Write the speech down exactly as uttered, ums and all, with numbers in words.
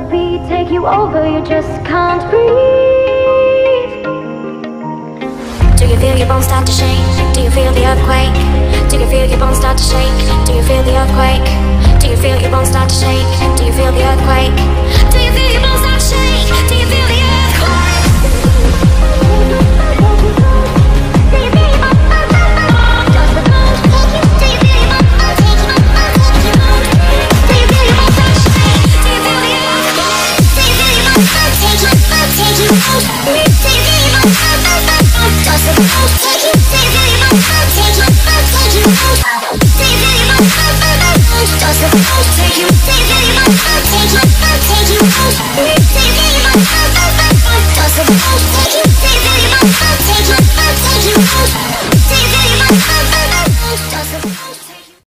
heartbeat take you over, you just can't breathe. Do you feel your bones start to shake? Do you feel the earthquake? Do you feel your bones start to shake? Do you feel the earthquake? Do you feel your bones start to shake? Do you feel the earthquake? Do you feel your bones start to shake? Do you feel